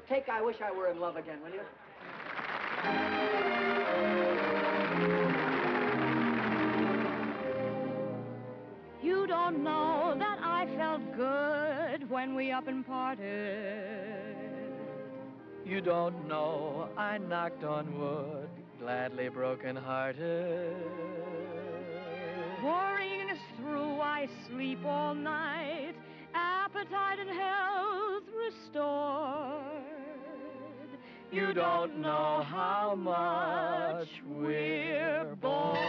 take I Wish I Were in Love Again, will you? You don't know that I felt good when we up and parted. You don't know I knocked on wood, gladly broken-hearted. Worrying is through, I sleep all night, appetite and health restored. You don't know how much we're bored.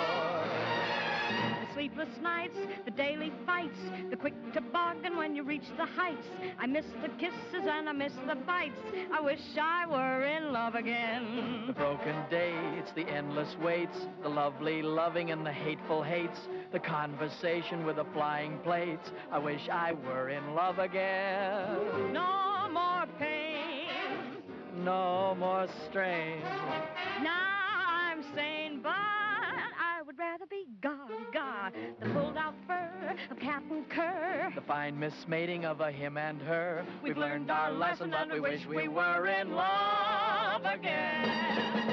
The sleepless nights, the daily fights, the quick toboggan when you reach the heights. I miss the kisses and I miss the bites. I wish I were in love again. The broken dates, the endless waits, the lovely loving and the hateful hates, the conversation with the flying plates. I wish I were in love again. No more pain, no more strain. Now I'm sane, but I would rather be Gaga. The pulled-out fur of cat and cur. The fine mismating of a him and her. We've learned our lesson, but we wish we were in love again.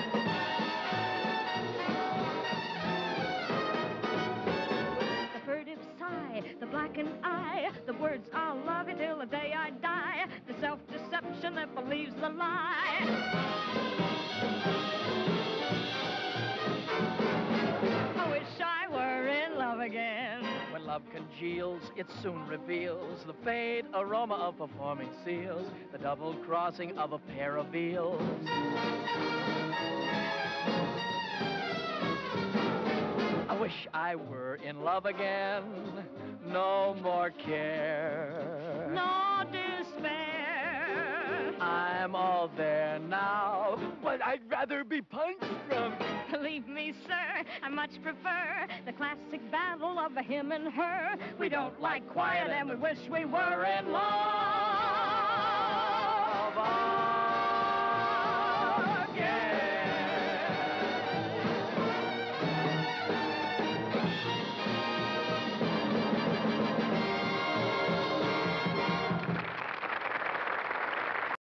The furtive sigh, the blackened eye, the words I'll love you till the day I die, the self-deception that believes the lie. I wish I were in love again. When love congeals, it soon reveals the faint aroma of performing seals, the double crossing of a pair of eels. I wish I were in love again. No more care, no despair. I'm all there now, but I'd rather be punched from. Believe me, sir, I much prefer the classic battle of a him and her. We don't like quiet and we wish we were in love.